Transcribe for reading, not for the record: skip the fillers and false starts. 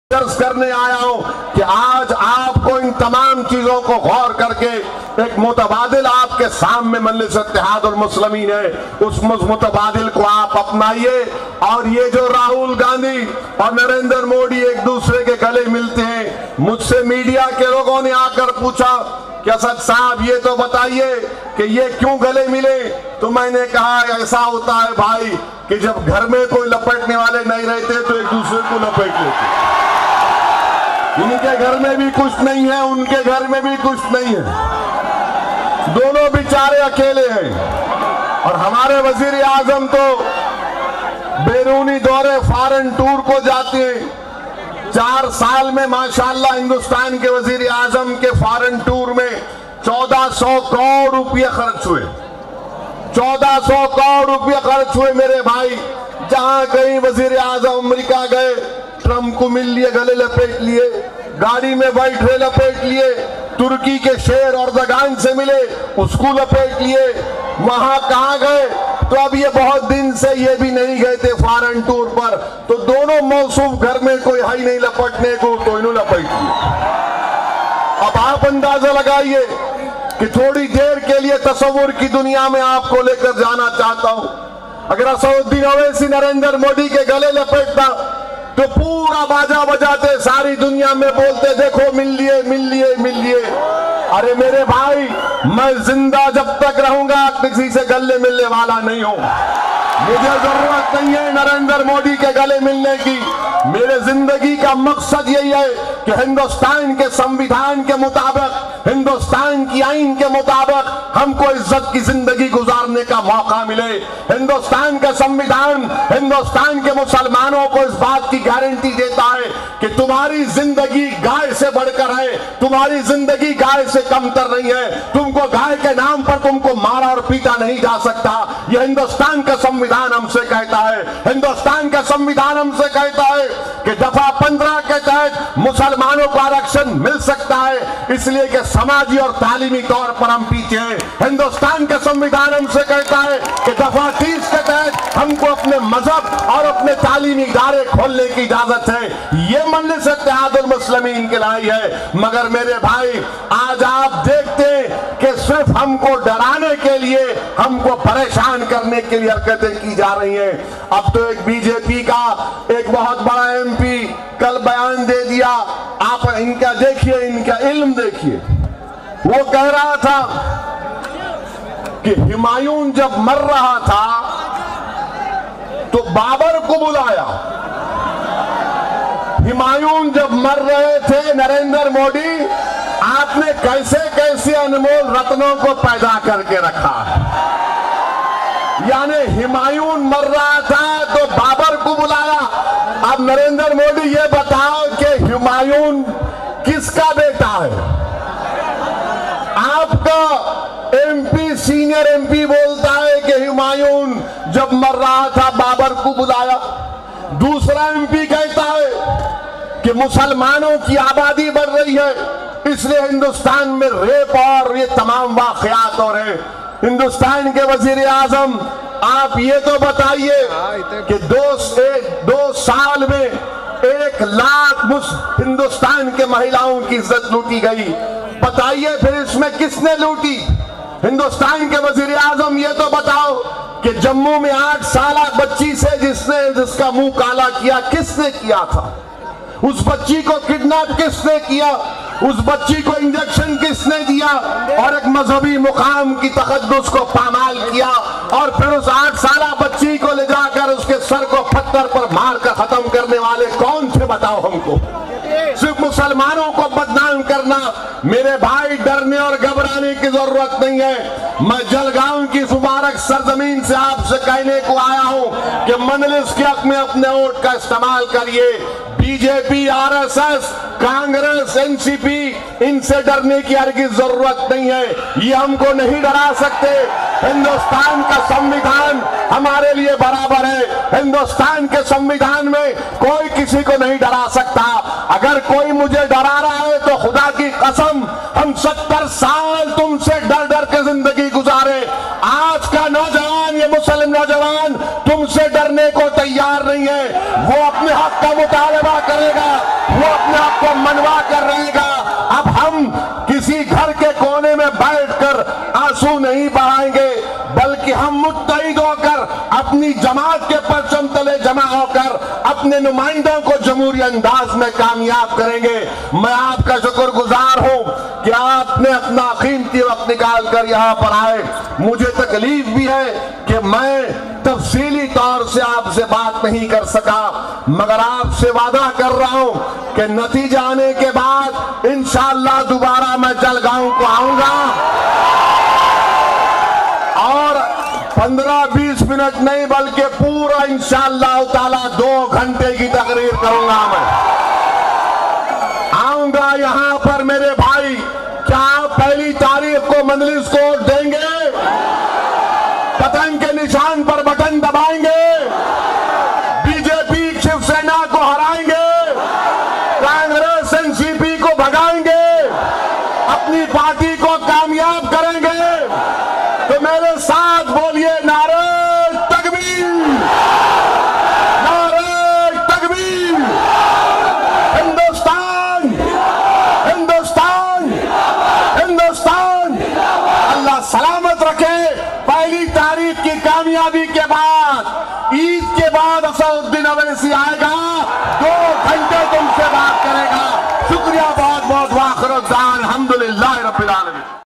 दर्ज करने आया हूं कि आज आपको इन तमाम चीजों को गौर करके एक मुतबादिल आपके सामने मजलिस इत्तेहाद और मुस्लिमीन है, उस मुतबादिल को आप अपनाइए। और ये जो राहुल गांधी और नरेंद्र मोदी एक दूसरे के गले मिलते हैं, मुझसे मीडिया के लोगों ने आकर पूछा कि असद साहब ये तो बताइए कि ये क्यों गले मिले। तो मैंने कहा ऐसा होता है भाई कि जब घर में कोई लपेटने वाले नहीं रहते तो एक दूसरे को लपेट लेते। इनके घर में भी कुछ नहीं है, उनके घर में भी कुछ नहीं है, दोनों बेचारे अकेले हैं। और हमारे वजीर आजम तो बैरूनी दौरे फॉरेन टूर को जाते हैं। 4 साल में माशाल्लाह हिंदुस्तान के वजीर आजम के फॉरेन टूर में 1400 करोड़ रुपये खर्च हुए। 1400 करोड़ रुपये खर्च हुए मेरे भाई। जहां कहीं वजीर आजम अमेरिका गए, ट्रंप को मिल लिए, गले लपेट लिए, गाड़ी में बैठे लपेट लिए, तुर्की के शेर अर्दगान से मिले, उसको लपेट लिए। वहां कहां गए? तो अब ये बहुत दिन से ये भी नहीं गए थे फॉरेन टूर पर, तो दोनों मौसूफ घर में कोई है ही नहीं लपटने को, तो इन्होंने लपेट लिया। अब आप अंदाजा लगाइए कि थोड़ी देर के लिए तस्वुर की दुनिया में आपको लेकर जाना चाहता हूं। अगर असदुद्दीन ओवैसी नरेंद्र मोदी के गले लपेटता तो पूरा बाजा बजाते सारी दुनिया में बोलते देखो मिल लिए मिल लिए मिल लिए। अरे मेरे भाई, मैं जिंदा जब तक रहूंगा किसी से गले मिलने वाला नहीं हूं। मुझे जरूरत नहीं है नरेंद्र मोदी के गले मिलने की। मेरे जिंदगी का मकसद यही है कि हिंदुस्तान के संविधान के मुताबिक, हिंदुस्तान की आईन के मुताबिक हमको इज्जत की जिंदगी गुजारने का मौका मिले। हिंदुस्तान का संविधान हिंदुस्तान के मुसलमानों को इस बात की गारंटी देता है कि तुम्हारी जिंदगी गाय से बढ़कर है, तुम्हारी जिंदगी गाय से कमतर नहीं है। तुमको गाय के नाम पर तुमको मारा और पीटा नहीं जा सकता। यह हिंदुस्तान का संविधान हमसे कहता है। हिंदुस्तान का संविधान हमसे कहता है कि दफा 15 के तहत मुसलमानों को आरक्षण मिल सकता है, इसलिए कि समाजी और तालीमी तौर पर हम पीछे हैं। हिंदुस्तान का संविधान हमसे कहता है कि दफा 30 के तहत हमको अपने मजहब और अपने तालीमी इदारे खोलने की इजाजत है। ये मजलिस इत्तेहादुल मुस्लिमीन के लाई है। मगर मेरे भाई, आज आप देखते हैं कि सिर्फ हमको डराने के लिए, हमको परेशान करने के लिए हरकतें की जा रही हैं। अब तो एक बीजेपी का एक बहुत बड़ा एमपी कल बयान दे दिया। आप इनका देखिए, इनका इल्म देखिए। वो कह रहा था कि हुमायूं जब मर रहा था तो बाबर को बुलाया। हुमायूं जब मर रहे थे नरेंद्र मोदी, आपने कैसे कैसे अनमोल रत्नों को पैदा करके रखा है। यानी हुमायूं मर रहा था तो बाबर को बुलाया। अब नरेंद्र मोदी ये बताओ कि हुमायूं किसका बेटा है? आपका एमपी, सीनियर एमपी बोलता है कि हुमायूं जब मर रहा था बाबर को बुलाया। दूसरा एमपी कहता है कि मुसलमानों की आबादी बढ़ रही है, इसलिए हिंदुस्तान में रेप और ये तमाम वाकयात हो रहे हैं। हिंदुस्तान के वजीर आजम, आप ये तो बताइए कि 2 साल में 1 लाख हिंदुस्तान के महिलाओं की इज्जत लूटी गई। बताइए फिर इसमें किसने लूटी? हिंदुस्तान के वजीर आजम ये तो बताओ कि जम्मू में 8 साल बच्ची से जिसका मुंह काला किया, किसने किया था? उस बच्ची को किडनैप किसने किया? उस बच्ची को इंजेक्शन किसने दिया? और एक मजहबी मुकाम की तकद्दुस को पामाल किया। और फिर उस 8 साल बच्ची को ले जाकर उसके सर को पत्थर पर मारकर खत्म करने वाले कौन थे? बताओ हमको। सिर्फ मुसलमानों को बदनाम करना। मेरे भाई, डरने और घबराने की जरूरत नहीं है। मैं जलगांव की मुबारक सरजमीन से आपसे कहने को आया हूं कि मजलिस के हक में अपने वोट का इस्तेमाल करिए। बीजेपी, आरएसएस, कांग्रेस, एनसीपी, इनसे डरने की हरगिज़ जरूरत नहीं है। ये हमको नहीं डरा सकते। हिंदुस्तान का संविधान हमारे लिए बराबर है। हिंदुस्तान के संविधान में कोई किसी को नहीं डरा सकता। अगर कोई मुझे डरा रहा है तो खुदा की कसम, हम 70 साल तुमसे डर डर के जिंदगी गुजारे। आज का नौजवान, ये मुस्लिम नौजवान तुमसे डरने को तैयार नहीं है। वो अपने हक का मुतालबा करेगा। वो अपने आप को मनवा कर रहेगा। अब हम किसी घर के कोने में बैठकर आंसू नहीं बहाएंगे, बल्कि हम मुत्तहिद होकर अपनी जमात के परचम तले जमा होकर अपने नुमाइंदों को जमहूरी अंदाज में कामयाब करेंगे। मैं आपका शुक्रगुजार हूं कि आपने अपना कीमती वक्त निकाल कर यहां पर आए। मुझे तकलीफ भी है कि मैं तफसीली तौर से आपसे बात नहीं कर सका, मगर आपसे वादा कर रहा हूं कि नतीजा आने के बाद इंशाअल्लाह दोबारा मैं जलगांव को आऊंगा और 15-20 मिनट नहीं बल्कि पूरा इंशाअल्लाह ताला 2 घंटे की तकरीर करूंगा। मैं आऊंगा यहां पर मेरे भाई, क्या आप पहली तारीख को मजलिस को वोट देंगे? पतंग के निशान पर बटन दबाएंगे, बीजेपी शिवसेना को हराएंगे, कांग्रेस एनसीपी को भगाएंगे, अपनी पार्टी को कामयाब करेंगे। तो मेरे साथ बोलिए नारे तकबीर, नारे तकबीर। हिंदुस्तान, हिंदुस्तान, हिंदुस्तान। अल्लाह सलामत रखे। पहली तारीख की कामयाबी के बाद, ईद के बाद असदुद्दीन अवैसी आएगा, 2 घंटे तुमसे बात करेगा। शुक्रिया बहुत बहुत। वाखिर दान अल्हम्दुलिल्लाह रब्बिल आलमीन।